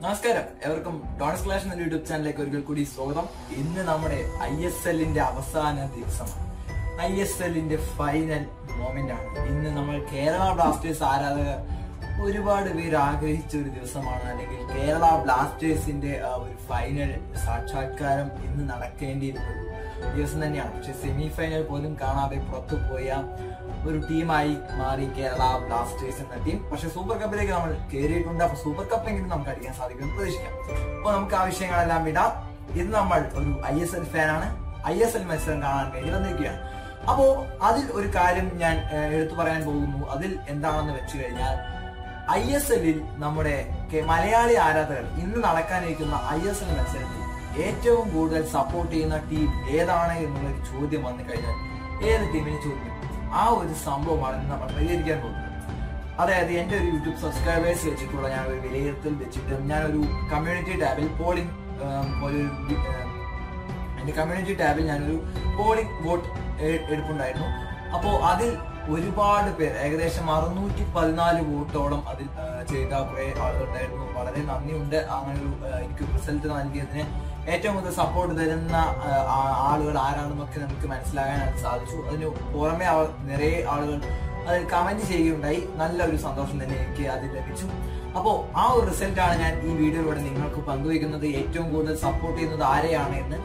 നമസ്കാരം, എവർക്കും Dons Clash എന്ന യൂട്യൂബ് ചാനലിലേക്ക് ഒരിക്കൽ കൂടി സ്വാഗതം. ഇന്ന് നമ്മുടെ ISLന്റെ അവസാന ദിവസമാണ്. ISLന്റെ ഫൈനൽ മൊമെന്റ് ആണ്. ഇന്ന് നമ്മൾ കേരള ബ്ലാസ്റ്റേഴ്സ് ആരാധകർ ഒരുപാട് പേര് ആഗ്രഹിച്ച ഒരു ദിവസമാണ്, അല്ലെങ്കിൽ കേരള ബ്ലാസ്റ്റേഴ്സിന്റെ ഒരു ഫൈനൽ സാക്ഷാത്കാരം ഇന്ന് നടക്കേണ്ടിയിരുന്ന ദിവസം തന്നെയാണ്. പക്ഷെ സെമി ഫൈനൽ പോലും കാണാതെ പുറത്തു പോയ ഒരു ടീമായി മാറി കേരള ബ്ലാസ്റ്റേഴ്സ് എന്ന ടീം. പക്ഷെ സൂപ്പർ കപ്പിലേക്ക് നമ്മൾ കയറിയിട്ടുണ്ട്. അപ്പൊ സൂപ്പർ കപ്പ് എങ്കിലും നമുക്ക് അടിക്കാൻ സാധിക്കുമെന്ന് പ്രതീക്ഷിക്കാം. അപ്പൊ നമുക്ക് ആ വിഷയങ്ങളെല്ലാം വിടാം. ഇത് നമ്മൾ ഒരു ISL ഫാനാണ്. ISL മത്സരം കാണാൻ വേണ്ടി വന്നിരിക്കുകയാണ്. അപ്പോ അതിൽ ഒരു കാര്യം ഞാൻ എടുത്തു പറയാൻ പോകുന്നു. അതിൽ എന്താണെന്ന് വെച്ച് കഴിഞ്ഞാൽ, ISLൽ നമ്മുടെ മലയാളി ആരാധകർ ഇന്ന് നടക്കാനിരിക്കുന്ന ISL മത്സരത്തിൽ ഏറ്റവും കൂടുതൽ സപ്പോർട്ട് ചെയ്യുന്ന ടീം ഏതാണ് എന്നുള്ളൊരു ചോദ്യം വന്നു കഴിഞ്ഞാൽ ഏത് ടീമിനെ ചോദിക്കും? ആ ഒരു സംഭവമാണ് ഇന്ന് നമ്മൾ പരിഹരിക്കാൻ പോകുന്നത്. അതായത് എന്റെ ഒരു യൂട്യൂബ് സബ്സ്ക്രൈബേഴ്സ് വെച്ചിട്ടുള്ള ഞാൻ ഒരു വിലയിരുത്തൽ വെച്ചിട്ട് ഞാനൊരു കമ്മ്യൂണിറ്റി ടാബിൽ എന്റെ കമ്മ്യൂണിറ്റി ടാബിൽ ഞാനൊരു പോളിംഗ് വോട്ട് എടുപ്പുണ്ടായിരുന്നു. അപ്പോ അതിൽ ഒരുപാട് പേർ, ഏകദേശം 614 വോട്ടോളം അതിൽ ചെയ്ത കുറെ ആളുകളുണ്ടായിരുന്നു. വളരെ നന്ദിയുണ്ട്. അങ്ങനെ ഒരു എനിക്ക് റിസൾട്ട് നൽകിയതിന് ഏറ്റവും കൂടുതൽ സപ്പോർട്ട് തരുന്ന ആളുകൾ ആരാണെന്നൊക്കെ നമുക്ക് മനസ്സിലാകാനായിട്ട് സാധിച്ചു. അതിന് പുറമെ നിറയെ ആളുകൾ അതിൽ കമന്റ് ചെയ്യുകയുണ്ടായി. നല്ലൊരു സന്തോഷം തന്നെ എനിക്ക് അതിൽ ലഭിച്ചു. അപ്പോ ആ ഒരു റിസൾട്ടാണ് ഞാൻ ഈ വീഡിയോയിലൂടെ നിങ്ങൾക്ക് പങ്കുവയ്ക്കുന്നത്. ഏറ്റവും കൂടുതൽ സപ്പോർട്ട് ചെയ്യുന്നത് ആരെയാണ് എന്ന്.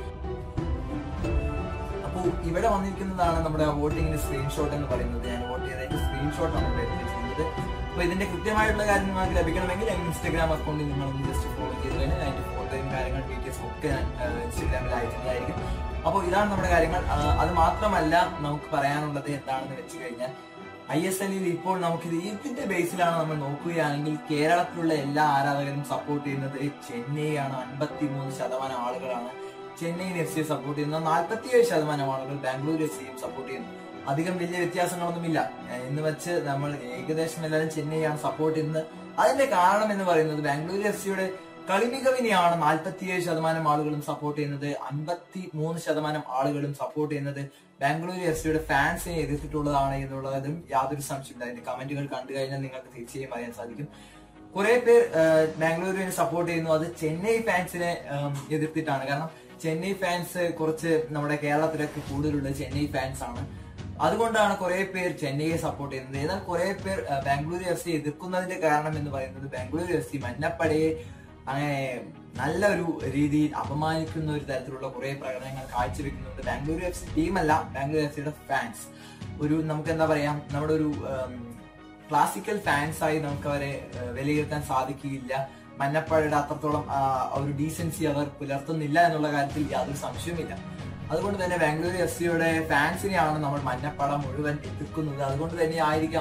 അപ്പോൾ ഇവിടെ വന്നിരിക്കുന്നതാണ് നമ്മുടെ വോട്ടിങ്ങിന്റെ സ്ക്രീൻഷോട്ട് എന്ന് പറയുന്നത്. ഞാൻ വോട്ട് ചെയ്തതിന്റെ സ്ക്രീൻഷോട്ടാണ് ചെയ്യുന്നത്. അപ്പൊ ഇതിന്റെ കൃത്യമായിട്ടുള്ള കാര്യം നിങ്ങൾക്ക് ലഭിക്കണമെങ്കിൽ ഇൻസ്റ്റാഗ്രാം അക്കൗണ്ടിൽ നിങ്ങളൊന്ന് ജസ്റ്റ് ഫോളോ ചെയ്ത് കഴിഞ്ഞാൽ അതിന്റെ ഫോട്ടോയും കാര്യങ്ങൾ ഡീറ്റെയിൽസ് ഒക്കെ ഞാൻ ഇൻസ്റ്റാഗ്രാമിൽ അയക്കുന്നതായിരിക്കും. അപ്പോൾ ഇതാണ് നമ്മുടെ കാര്യങ്ങൾ. അത് മാത്രമല്ല, നമുക്ക് പറയാനുള്ളത് എന്താണെന്ന് വെച്ച് കഴിഞ്ഞാൽ, ISLൽ ഇപ്പോൾ നമുക്കിത് ഇതിന്റെ ബേസിലാണ് നമ്മൾ നോക്കുകയാണെങ്കിൽ കേരളത്തിലുള്ള എല്ലാ ആരാധകരും സപ്പോർട്ട് ചെയ്യുന്നത് ചെന്നൈ ആണ്. 53% ആളുകളാണ് ചെന്നൈയിൻ FC സപ്പോർട്ട് ചെയ്യുന്നത്. 47% ആളുകൾ ബാംഗ്ലൂർ FCയും സപ്പോർട്ട് ചെയ്യുന്നു. അധികം വലിയ വ്യത്യാസങ്ങളൊന്നുമില്ല. ഇന്ന് വെച്ച് നമ്മൾ ഏകദേശം എല്ലാവരും ചെന്നൈയാണ് സപ്പോർട്ട് ചെയ്യുന്നത്. അതിന്റെ കാരണം എന്ന് പറയുന്നത് ബാംഗ്ലൂർ FCയുടെ കളിമികവിനെയാണ് 47% ആളുകളും സപ്പോർട്ട് ചെയ്യുന്നത്. 53% ആളുകളും സപ്പോർട്ട് ചെയ്യുന്നത് ബാംഗ്ലൂർ FCയുടെ ഫാൻസിനെ എതിർത്തിട്ടുള്ളതാണ് എന്നുള്ളതും യാതൊരു സംശയമില്ല. അതിന്റെ കമന്റുകൾ കണ്ടു കഴിഞ്ഞാൽ നിങ്ങൾക്ക് തീർച്ചയായും അറിയാൻ സാധിക്കും. കുറെ പേർ ബാംഗ്ലൂരിനെ സപ്പോർട്ട് ചെയ്യുന്നു. അത് ചെന്നൈ ഫാൻസിനെ എതിർത്തിട്ടാണ്. കാരണം ചെന്നൈ ഫാൻസ് കുറച്ച് നമ്മുടെ കേരളത്തിലൊക്കെ കൂടുതലുള്ള ചെന്നൈ ഫാൻസ് ആണ്. അതുകൊണ്ടാണ് കുറെ പേർ ചെന്നൈയെ സപ്പോർട്ട് ചെയ്യുന്നത്. എന്നാൽ കുറെ പേർ ബാംഗ്ലൂർ FC എതിർക്കുന്നതിന്റെ കാരണം എന്ന് പറയുന്നത് ബാംഗ്ലൂർ FC മഞ്ഞപ്പടയെ അങ്ങനെ നല്ലൊരു രീതിയിൽ അപമാനിക്കുന്ന ഒരു തരത്തിലുള്ള കുറെ പ്രകടനങ്ങൾ കാഴ്ചവെക്കുന്നുണ്ട്. ബാംഗ്ലൂർ FC ടീമല്ല, ബാംഗ്ലൂർ FCയുടെ ഫാൻസ് നമുക്ക് എന്താ പറയാ, നമ്മുടെ ഒരു ക്ലാസിക്കൽ ഫാൻസായി നമുക്ക് അവരെ വിലയിരുത്താൻ സാധിക്കുകയില്ല. മഞ്ഞപ്പടയുടെ അത്രത്തോളം ഒരു ഡീസൻസി അവർ പുലർത്തുന്നില്ല എന്നുള്ള കാര്യത്തിൽ യാതൊരു സംശയവുമില്ല. അതുകൊണ്ട് തന്നെ ബാംഗ്ലൂർ FCയുടെ ഫാൻസിനെയാണ് നമ്മൾ മഞ്ഞപ്പട മുഴുവൻ എതിർക്കുന്നത്. അതുകൊണ്ട് തന്നെ ആയിരിക്കാം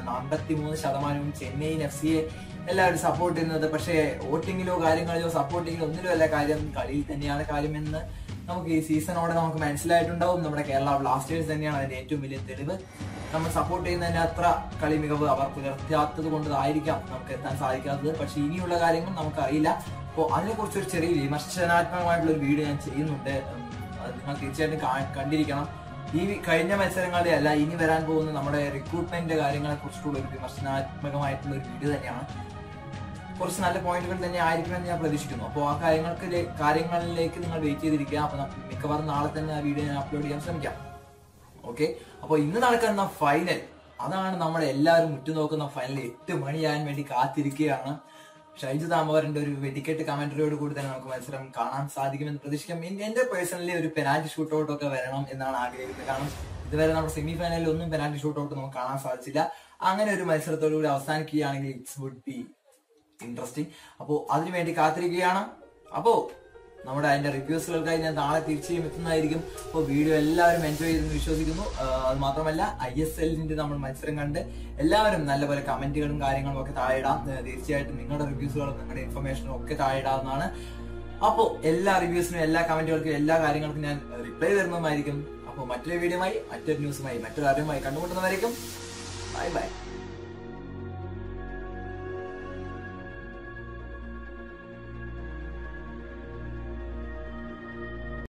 53% ചെന്നൈയിൻ FCയെ എല്ലാവരും സപ്പോർട്ട് ചെയ്യുന്നത്. പക്ഷേ വോട്ടിങ്ങിലോ കാര്യങ്ങളിലോ സപ്പോർട്ടിങ്ങിലോ ഒന്നിലും അല്ല കാര്യം, കളിയിൽ തന്നെയാണ് കാര്യമെന്ന് നമുക്ക് ഈ സീസണോടെ നമുക്ക് മനസ്സിലായിട്ടുണ്ടാവും. നമ്മുടെ കേരള ബ്ലാസ്റ്റേഴ്സ് തന്നെയാണ് അതിന്റെ ഏറ്റവും വലിയ തെളിവ്. നമ്മൾ സപ്പോർട്ട് ചെയ്യുന്നതിന് അത്ര കളി മികവ് അവർ പുലർത്താത്തത് കൊണ്ടായിരിക്കാം നമുക്ക് എത്താൻ സാധിക്കാത്തത്. പക്ഷെ ഇനിയുള്ള കാര്യങ്ങൾ നമുക്കറിയില്ല. അപ്പോൾ അതിനെക്കുറിച്ച് ഒരു ചെറിയ വിമർശനാത്മകമായിട്ടുള്ള ഒരു വീഡിയോ ഞാൻ ചെയ്യുന്നുണ്ട്. അത് നിങ്ങൾ തീർച്ചയായിട്ടും കണ്ടിരിക്കണം. ഈ കഴിഞ്ഞ മത്സരങ്ങളുടെ അല്ല, ഇനി വരാൻ പോകുന്ന നമ്മുടെ റിക്രൂട്ട്മെന്റ് കാര്യങ്ങളെ കുറിച്ചിട്ടുള്ള ഒരു വിമർശനാത്മകമായിട്ടുള്ള ഒരു വീഡിയോ തന്നെയാണ്. കുറച്ച് നല്ല പോയിന്റുകൾ തന്നെ ആയിരിക്കുമെന്ന് ഞാൻ പ്രതീക്ഷിക്കുന്നു. അപ്പോൾ ആ കാര്യങ്ങളിലേക്ക് നിങ്ങൾ വെയിറ്റ് ചെയ്തിരിക്കുക. അപ്പൊ മിക്കവാറും നാളെ തന്നെ ആ വീഡിയോ ഞാൻ അപ്ലോഡ് ചെയ്യാൻ ശ്രമിക്കാം. ഓക്കെ, അപ്പോൾ ഇന്ന് നടക്കുന്ന ഫൈനൽ, അതാണ് നമ്മുടെ എല്ലാവരും ഉറ്റുനോക്കുന്ന ഫൈനൽ. 8 മണിയാകാൻ വേണ്ടി കാത്തിരിക്കുകയാണ്. ഷൈജു താമവറിന്റെ ഒരു വെടിക്കെട്ട് കമന്ററിയോട് കൂടി തന്നെ നമുക്ക് മത്സരം കാണാൻ സാധിക്കുമെന്ന് പ്രതീക്ഷിക്കാം. എന്റെ പേഴ്സണലി ഒരു പെനാൽറ്റി ഷൂട്ടൗട്ട് ഒക്കെ വരണം എന്നാണ് ആഗ്രഹിക്കുന്നത്. കാരണം ഇതുവരെ നമ്മുടെ സെമി ഫൈനലിൽ ഒന്നും പെനാൽറ്റി ഷൂട്ടൗട്ട് നമുക്ക് കാണാൻ സാധിച്ചില്ല. അങ്ങനെ ഒരു മത്സരത്തോടുകൂടി അവസാനിക്കുകയാണെങ്കിൽ ഇറ്റ്സ് വുഡ് ബി ഇൻട്രസ്റ്റിംഗ്. അപ്പോൾ അതിനുവേണ്ടി കാത്തിരിക്കുകയാണ്. അപ്പോ നമ്മുടെ അതിന്റെ റിവ്യൂസുകൾക്കായി ഞാൻ നാളെ തീർച്ചയായും എത്തുന്നതായിരിക്കും. അപ്പോൾ വീഡിയോ എല്ലാവരും എൻജോയ് ചെയ്തെന്ന് വിശ്വസിക്കുന്നു. അത് മാത്രമല്ല, ISLന്റെ നമ്മൾ മത്സരം കണ്ട് എല്ലാവരും നല്ലപോലെ കമന്റുകളും കാര്യങ്ങളും ഒക്കെ താഴെ ഇടാം. തീർച്ചയായിട്ടും നിങ്ങളുടെ റിവ്യൂസുകളും നിങ്ങളുടെ ഇൻഫർമേഷനും ഒക്കെ താഴെ ഇടാവുന്നതാണ്. അപ്പോൾ എല്ലാ റിവ്യൂസിനും എല്ലാ കമന്റുകൾക്കും എല്ലാ കാര്യങ്ങൾക്കും ഞാൻ റിപ്ലൈ തരുന്നതുമായിരിക്കും. അപ്പോൾ മറ്റൊരു വീഡിയോയുമായി, മറ്റൊരു ന്യൂസുമായി, മറ്റൊരു അറിവുമായി കണ്ടുമുട്ടുന്നതായിരിക്കും. Bye bye.